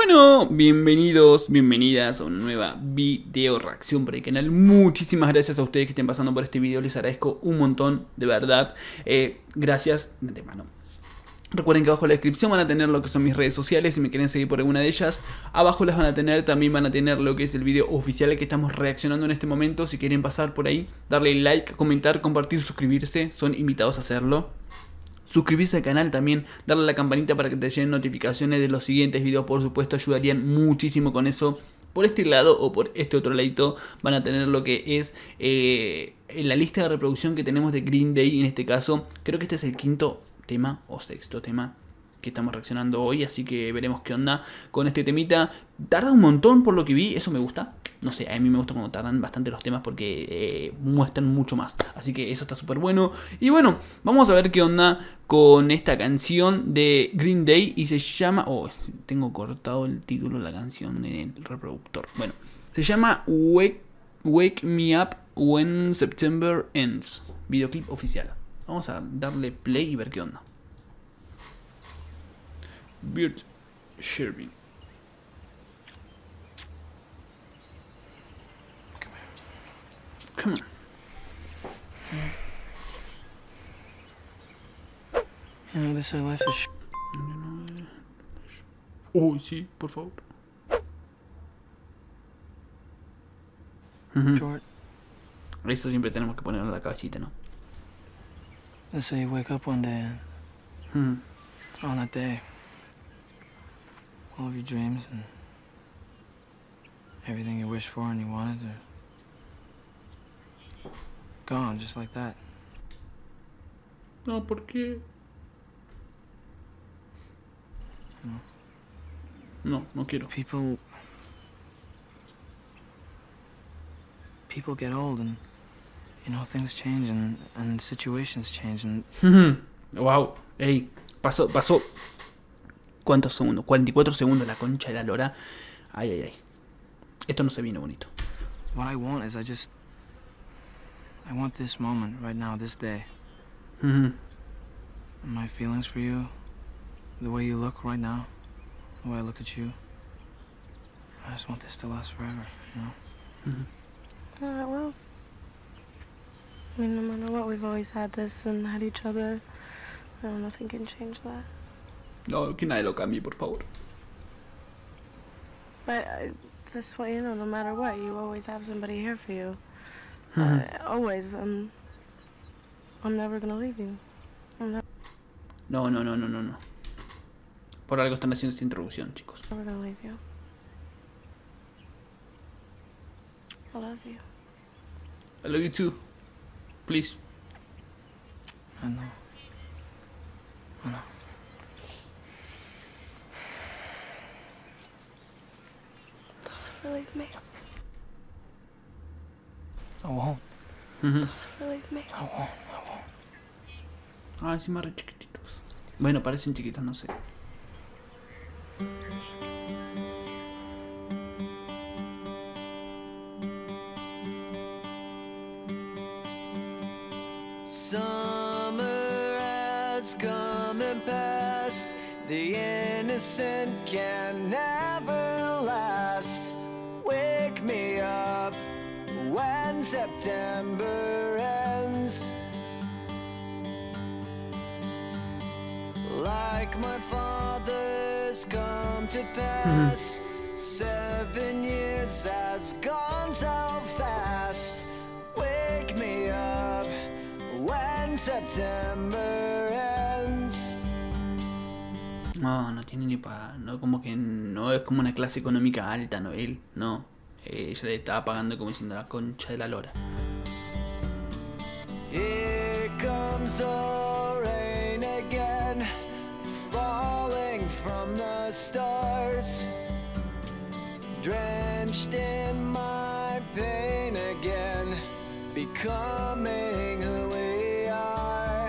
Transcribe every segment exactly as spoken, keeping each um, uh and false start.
Bueno, bienvenidos, bienvenidas a una nueva video reacción por el canal. Muchísimas gracias a ustedes que estén pasando por este video, les agradezco un montón, de verdad. eh, Gracias de mano. Recuerden que abajo en la descripción van a tener lo que son mis redes sociales, si me quieren seguir por alguna de ellas. Abajo las van a tener, también van a tener lo que es el video oficial al que estamos reaccionando en este momento. Si quieren pasar por ahí, darle like, comentar, compartir, suscribirse, son invitados a hacerlo. Suscribirse al canal también, darle a la campanita para que te lleguen notificaciones de los siguientes videos, por supuesto, ayudarían muchísimo con eso. Por este lado o por este otro ladito van a tener lo que es eh, en la lista de reproducción que tenemos de Green Day. En este caso, creo que este es el quinto tema o sexto tema que estamos reaccionando hoy, así que veremos qué onda con este temita. Tarda un montón por lo que vi, eso me gusta. No sé, a mí me gusta cuando tardan bastante los temas porque eh, muestran mucho más. Así que eso está súper bueno. Y bueno, vamos a ver qué onda con esta canción de Green Day. Y se llama... Oh, tengo cortado el título de la canción en el reproductor. Bueno, se llama Wake, Wake Me Up When September Ends. Videoclip oficial. Vamos a darle play y ver qué onda. Beard Shervin. Come on. You know, this life is. Oh, sí, por favor. Short. Esto siempre tenemos que ponerlo en la cabecita, ¿no? Let's say you wake up one day and on that day, all of your dreams and everything you wished for and you wanted are gone just like that. No, ¿por qué? No. No, no quiero. People people get old and you know things change and, and situations change and Wow, ey, pasó, pasó. ¿Cuántos segundos? cuarenta y cuatro segundos la concha de la lora. Ay, ay, ay. Esto no se viene bonito. what I want is I just I want this moment right now, this day. Mm-hmm. My feelings for you, the way you look right now, the way I look at you. I just want this to last forever, you know? Mm-hmm. Uh, well, I mean, no matter what, we've always had this and had each other. No, nothing can change that. No, que nadie lo cambie, por favor. But I just want you to know, no matter what, you always have somebody here for you. Mm-hmm. uh, always. Um, I'm never gonna leave you. I'm never, No, no, no, no, no, no. Por algo están haciendo esta introducción, chicos. never gonna leave you. I love you. I love you too. Please. I know. I know. Don't ever leave me. I won't. Mm-hmm. Don't ever leave me. I won't. I won't. Ah, encima re chiquititos. Bueno, parecen chiquitos, no sé. Summer has come and passed. The innocent can never last. Wake me up when September ends. Like my father's come to pass. Seven years has gone so fast. Wake me up when September ends. No, no tiene ni para... No, como que no es como una clase económica alta, no él, no. Eh, ella le estaba pagando como diciendo la concha de la lora. Here comes the rain again, falling from the stars, drenched in my pain again, becoming who we are.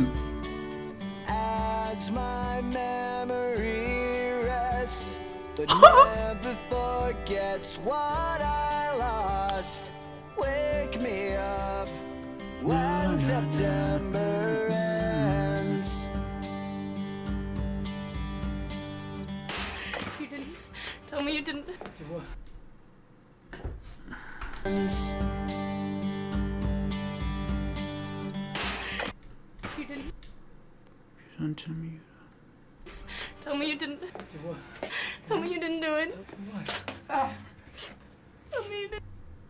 As my memory rests, but never forgets what I lost. Wake me up when September ends. you didn't. Do what? You didn't. Don't tell me. Tell me you didn't. Do what? Tell me you didn't do it. Do what? Ah. Tell me you didn't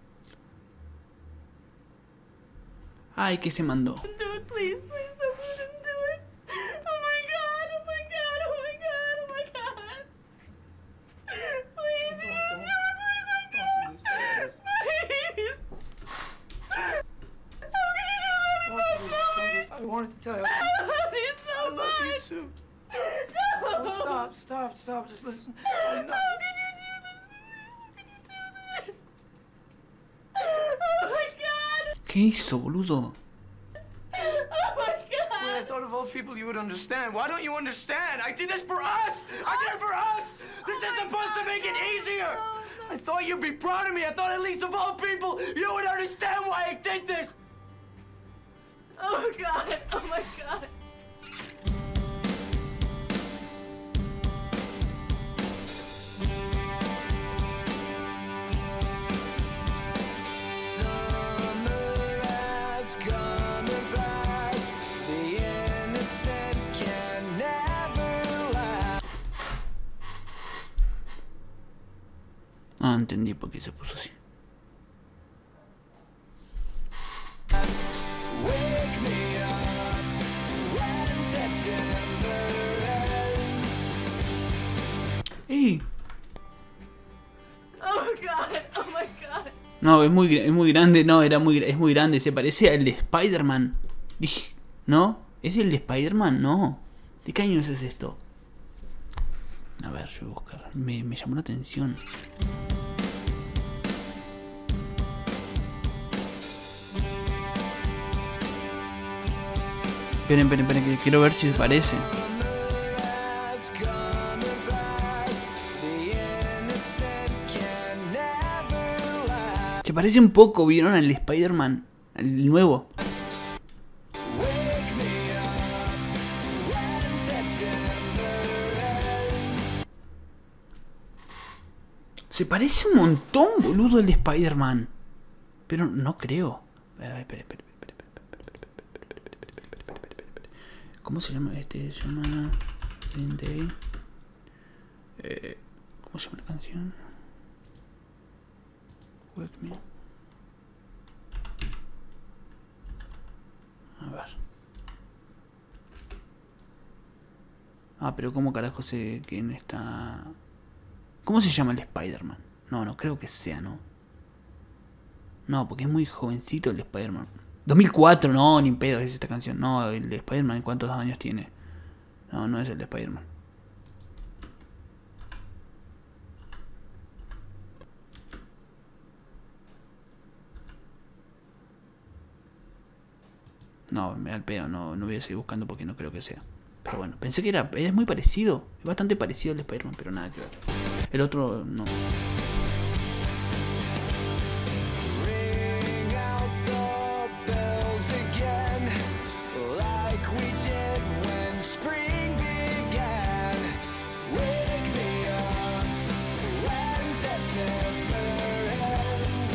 Ay, que se mandó. do it, please. Please tell me you didn't do it. Oh my god, oh my god, oh my god, oh my god. Please, you didn't do it, please, oh god. Please. How can you do that to myself? I wanted to tell you. I love you so I love you much. too. No. Oh, stop, stop, stop. Just listen. How I'm can not- you do this to me? How can you do this? Oh my god. ¿Qué hizo, boludo? Oh my When I god. thought of all people you would understand. Why don't you understand? I did this for us! I did it for us! This is supposed to make it easier! I thought you'd be proud of me. I thought at least of all people you would understand why I did this! Oh god. Oh my god. Summer has come and passed. The innocent can never last. Ah, entendí por qué se puso así. Wake me up when September ends. ¡Ey! Oh god. Oh my god. No, es muy, es muy grande. No, era muy, es muy grande. Se parece al de Spider-Man. Dije, ¿no? ¿Es el de Spider-Man? No. ¿De qué años es esto? A ver, yo voy a buscar. Me, me llamó la atención. Esperen, esperen, esperen, que quiero ver si se parece. Has come and passed. The innocent can never last. Se parece un poco, ¿vieron? Al de Spider-Man. Al nuevo. Wake me up when September ends. Se parece un montón, boludo, al de Spider-Man. Pero no creo. A ver, espera, espera, espera, espera, espera, espera, espera, espera, espera, espera, espera, espera. ¿Cómo se llama? Este se llama Green Day. Eh, ¿Cómo se llama la canción? Wake Me. A ver. Ah, pero ¿cómo carajo sé quién está? ¿Cómo se llama el de Spider-Man? No, no creo que sea, ¿no? No, porque es muy jovencito el de Spider-Man. dos mil cuatro, no, ni pedo es esta canción. No, el de Spider-Man, ¿cuántos años tiene? No, no es el de Spider-Man. No, me da el pedo, no, no voy a seguir buscando porque no creo que sea. Pero bueno, pensé que era, es muy parecido. Es bastante parecido al de Spider-Man, pero nada que ver. El otro no. Ring out the bells again, like we did when spring began. Wake me up when September ends.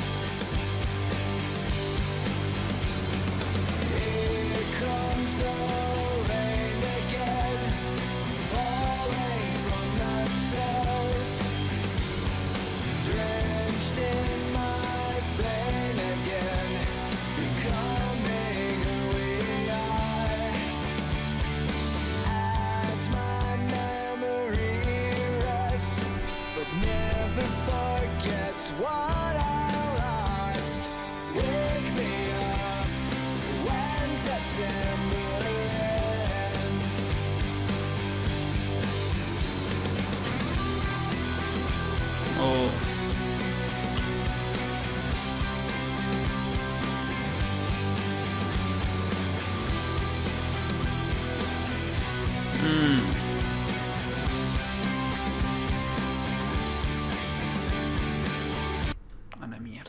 Here comes the rain again, falling from the snows, drenched in my pain again, becoming who we are. As my memory rests, but never forgets what I lost. Wake me up when September ends. Oh. Mm. A la mierda.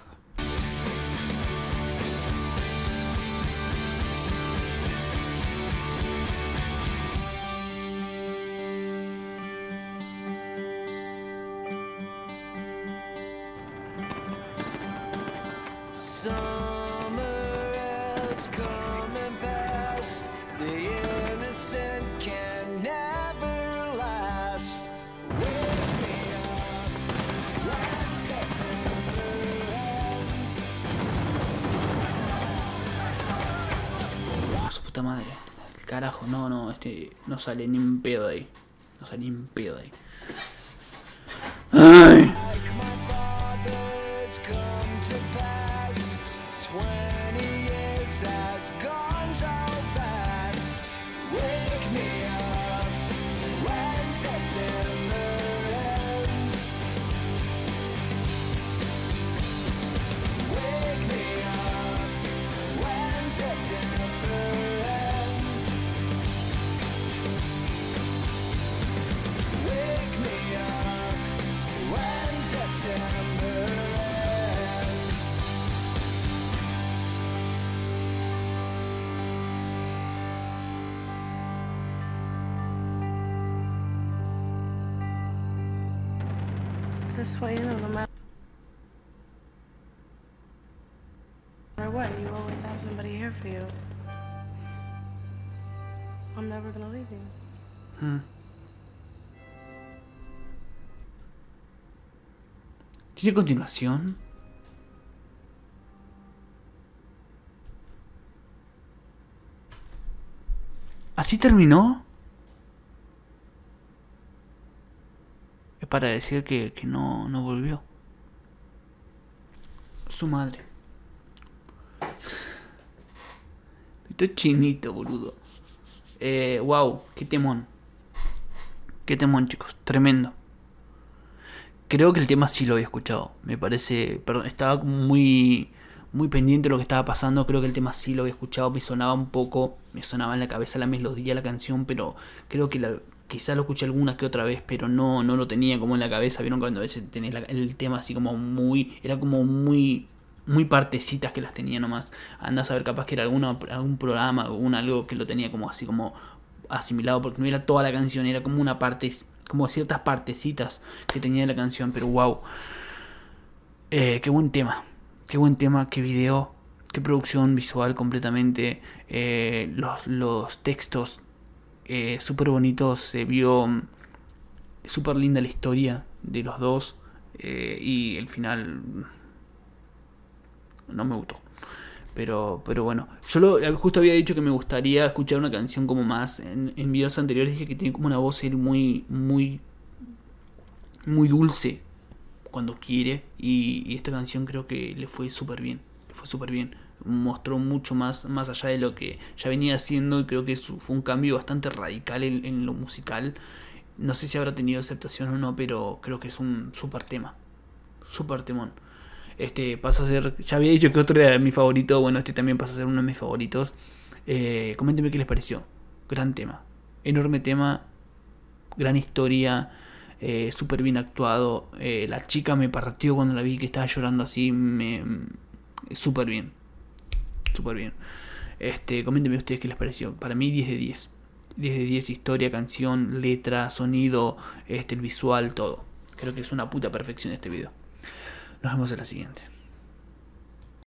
summer has come and passed. The innocent can never last. Wake me up when September ends. Oh, su puta madre. El carajo, no, no, este no sale ni un pedo de ahí. No sale ni un pedo de ahí. Ay. Like my father's come to pass. Twenty years has gone so fast. Wake me up when September ends. Wake me up when September ends. Wake me up when September ends. This way, you know, no matter what, you always have somebody here for you. I'm never gonna leave you. Hmm. ¿Tiene continuación? ¿Así terminó? Es para decir que, que no, no volvió. Su madre. Estoy chinito, boludo. Eh, wow, qué temón. Qué temón, chicos. Tremendo. Creo que el tema sí lo había escuchado. Me parece... Perdón, estaba como muy... Muy pendiente de lo que estaba pasando. Creo que el tema sí lo había escuchado. Me sonaba un poco... Me sonaba en la cabeza la melodía, la canción. Pero creo que la... Quizá lo escuché alguna que otra vez, pero no, no lo tenía como en la cabeza. Vieron cuando a veces tenés la- el tema así como muy... Era como muy... Muy partecitas que las tenía nomás. Andás a ver, capaz que era alguna, algún programa, algún algo que lo tenía como así como asimilado, porque no era toda la canción, era como una parte, como ciertas partecitas que tenía la canción. Pero wow, eh, qué buen tema, qué buen tema, qué video, qué producción visual completamente. Eh, los, los textos eh, súper bonitos, se vio mm, súper linda la historia de los dos, eh, y el final no me gustó. Pero, pero bueno, yo lo, justo había dicho que me gustaría escuchar una canción como más. En, en videos anteriores dije que tiene como una voz él muy, muy, muy dulce cuando quiere. Y, y esta canción creo que le fue súper bien. Le fue súper bien. Mostró mucho más, más allá de lo que ya venía haciendo. Y creo que su, fue un cambio bastante radical en, en lo musical. No sé si habrá tenido aceptación o no, pero creo que es un súper tema. Súper temón. Este pasa a ser, ya había dicho que otro era mi favorito, bueno, este también pasa a ser uno de mis favoritos. Eh, coméntenme qué les pareció. Gran tema, enorme tema, gran historia, eh, súper bien actuado. Eh, la chica me partió cuando la vi que estaba llorando así, me, súper bien, súper bien. Este, coméntenme ustedes qué les pareció. Para mí diez de diez. diez de diez, historia, canción, letra, sonido, este, el visual, todo. Creo que es una puta perfección este video. Nos vemos en la siguiente.